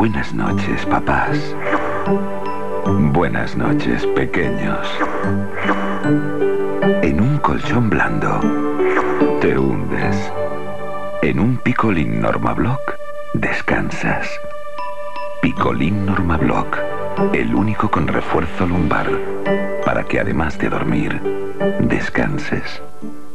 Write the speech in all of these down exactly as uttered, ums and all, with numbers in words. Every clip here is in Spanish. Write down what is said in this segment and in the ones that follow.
Buenas noches, papás. Buenas noches, pequeños. En un colchón blando te hundes. En un Picolín Normablock descansas. Picolín Normablock, el único con refuerzo lumbar, para que además de dormir, descanses.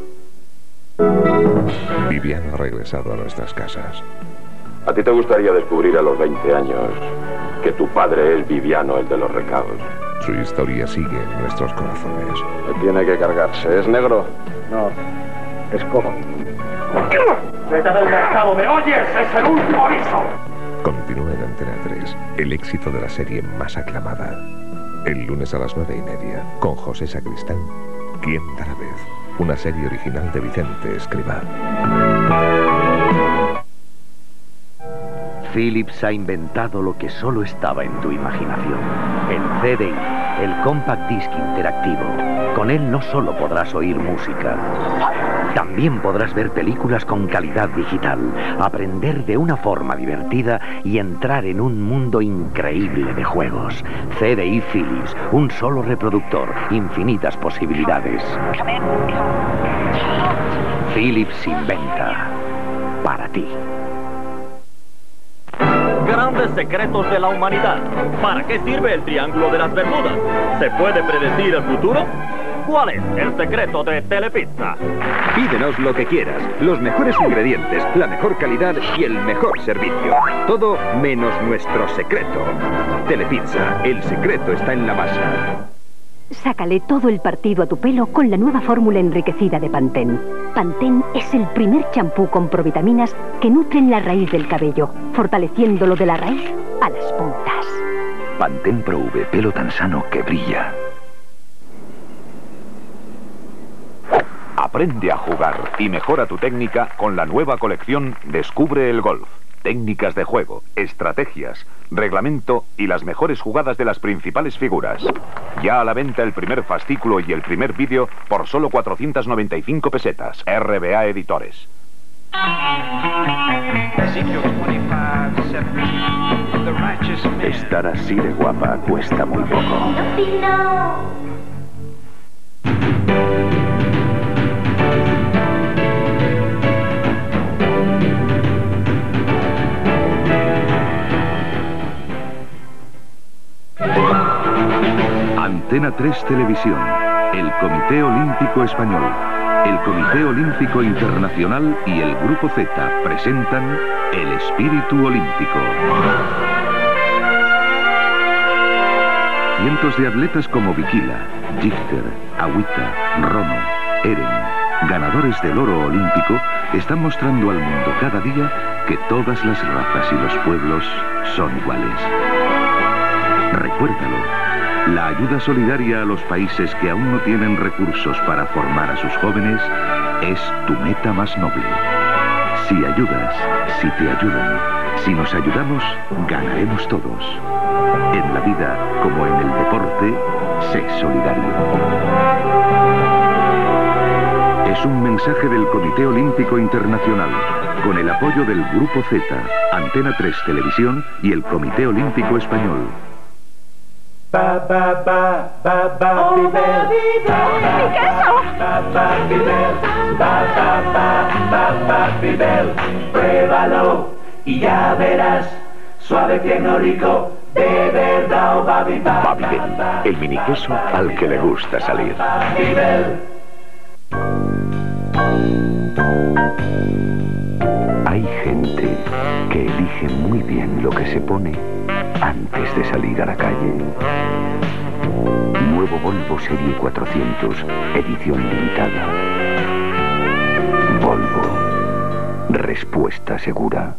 Viviano ha regresado a nuestras casas. ¿A ti te gustaría descubrir a los veinte años que tu padre es Viviano, el de los recados? Su historia sigue en nuestros corazones. Tiene que cargarse. ¿Es negro? No, es cojo. ¡Vete del mercado, me oyes! ¡Es el último aviso! Continúa en Antena tres, el éxito de la serie más aclamada. El lunes a las nueve y media, con José Sacristán, ¿Quién dará vez? Una serie original de Vicente Escribá. Philips ha inventado lo que solo estaba en tu imaginación. El C D I, el Compact Disc interactivo. Con él no solo podrás oír música, también podrás ver películas con calidad digital, aprender de una forma divertida y entrar en un mundo increíble de juegos. C D I Philips, un solo reproductor, infinitas posibilidades. Philips inventa para ti. Grandes secretos de la humanidad. ¿Para qué sirve el Triángulo de las Bermudas? ¿Se puede predecir el futuro? ¿Cuál es el secreto de Telepizza? Pídenos lo que quieras, los mejores ingredientes, la mejor calidad y el mejor servicio. Todo menos nuestro secreto. Telepizza, el secreto está en la masa. Sácale todo el partido a tu pelo con la nueva fórmula enriquecida de Pantene. Pantene es el primer champú con provitaminas que nutren la raíz del cabello, fortaleciéndolo de la raíz a las puntas. Pantene Pro V, pelo tan sano que brilla. Aprende a jugar y mejora tu técnica con la nueva colección Descubre el Golf. Técnicas de juego, estrategias, reglamento y las mejores jugadas de las principales figuras. Ya a la venta el primer fascículo y el primer vídeo por solo cuatrocientas noventa y cinco pesetas. R B A Editores. Estar así de guapa cuesta muy poco. Antena tres Televisión, el Comité Olímpico Español, el Comité Olímpico Internacional y el Grupo Z presentan El Espíritu Olímpico. Cientos de atletas como Bikila, Gichter, Agüita, Rono, Eren, ganadores del oro olímpico, están mostrando al mundo cada día que todas las razas y los pueblos son iguales. Recuérdalo. La ayuda solidaria a los países que aún no tienen recursos para formar a sus jóvenes es tu meta más noble. Si ayudas, si te ayudan, si nos ayudamos, ganaremos todos. En la vida, como en el deporte, sé solidario. Es un mensaje del Comité Olímpico Internacional, con el apoyo del Grupo Z, Antena tres Televisión y el Comité Olímpico Español. Ba, ba, ba, ba, ba, ¡Oh, Bibel. ¡Mi queso! Ba, ba, Bibel. Ba, ba, ba, ba, ba, Bibel. Pruébalo y ya verás. Suave, tierno, rico, de verdad, Babi, ba, Babybel, el mini queso al que le gusta salir. Hay gente que elige muy bien lo que se pone antes de salir a la calle. Nuevo Volvo Serie cuatrocientos, edición limitada. Volvo, respuesta segura.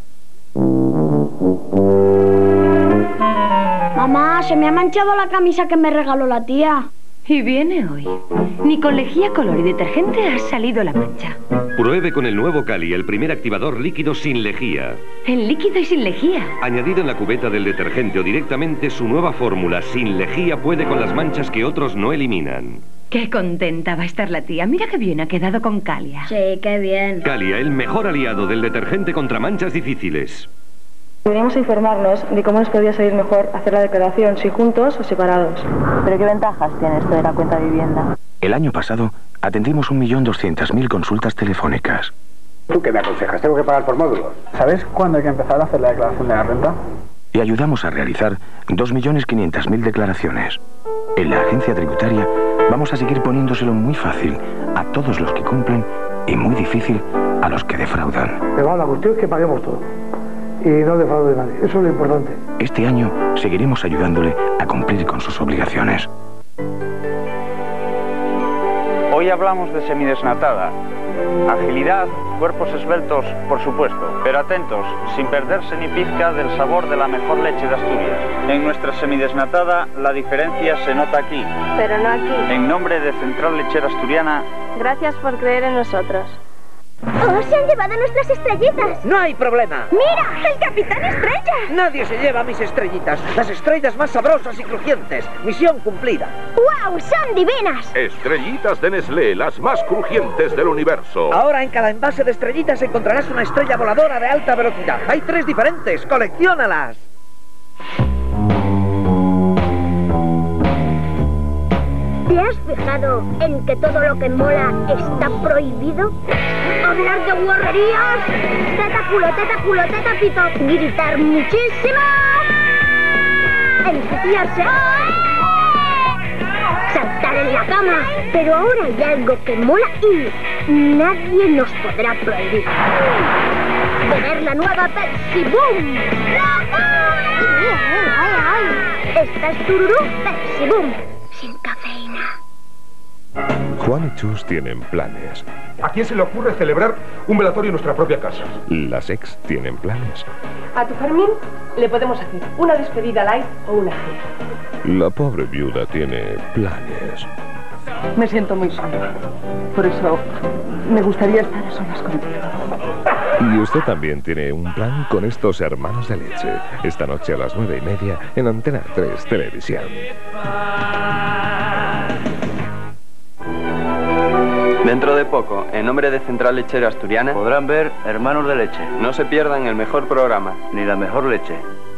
Mamá, se me ha manchado la camisa que me regaló la tía. Y viene hoy. Ni con lejía, color y detergente ha salido la mancha. Pruebe con el nuevo Cali, el primer activador líquido sin lejía. El líquido y sin lejía. Añadido en la cubeta del detergente o directamente, su nueva fórmula sin lejía puede con las manchas que otros no eliminan. Qué contenta va a estar la tía. Mira qué bien ha quedado con Calia. Sí, qué bien. Calia, el mejor aliado del detergente contra manchas difíciles. Venimos a informarnos de cómo nos podría salir mejor hacer la declaración, si juntos o separados. ¿Pero qué ventajas tiene esto de la cuenta de vivienda? El año pasado atendimos un millón doscientas mil consultas telefónicas. ¿Tú qué me aconsejas? ¿Tengo que pagar por módulos? ¿Sabes cuándo hay que empezar a hacer la declaración de la renta? Y ayudamos a realizar dos millones quinientas mil declaraciones. En la agencia tributaria vamos a seguir poniéndoselo muy fácil a todos los que cumplen y muy difícil a los que defraudan. Pero la cuestión es que paguemos todo y no defraude nadie. Eso es lo importante. Este año seguiremos ayudándole a cumplir con sus obligaciones. Hoy hablamos de semidesnatada. Agilidad, cuerpos esbeltos, por supuesto, pero atentos, sin perderse ni pizca del sabor de la mejor leche de Asturias. En nuestra semidesnatada, la diferencia se nota aquí. Pero no aquí. En nombre de Central Lechera Asturiana... Gracias por creer en nosotros. ¡Oh, se han llevado nuestras estrellitas! ¡No hay problema! ¡Mira, el Capitán Estrella! Nadie se lleva mis estrellitas. Las estrellas más sabrosas y crujientes. Misión cumplida. ¡Wow! ¡Son divinas! Estrellitas de Nestlé, las más crujientes del universo. Ahora en cada envase de estrellitas encontrarás una estrella voladora de alta velocidad. Hay tres diferentes. ¡Colecciónalas! ¿Te has fijado en que todo lo que mola está prohibido? Hablar de guarrerías, teta culo, teta culo, teta pito, gritar muchísimo, ensuciarse, saltar en la cama. Pero ahora hay algo que mola y nadie nos podrá prohibir. Beber la nueva Pepsi Boom. Esta es Tururú Pepsi Boom, sin cafeína. Juan y Chus tienen planes. ¿A quién se le ocurre celebrar un velatorio en nuestra propia casa? Las ex tienen planes. A tu Fermín le podemos hacer una despedida light o una gira. La pobre viuda tiene planes. Me siento muy sola. Por eso me gustaría estar a solas contigo. Y usted también tiene un plan con estos hermanos de leche. Esta noche a las nueve y media en Antena tres Televisión. Dentro de poco, en nombre de Central Lechera Asturiana, podrán ver Hermanos de Leche. No se pierdan el mejor programa, ni la mejor leche.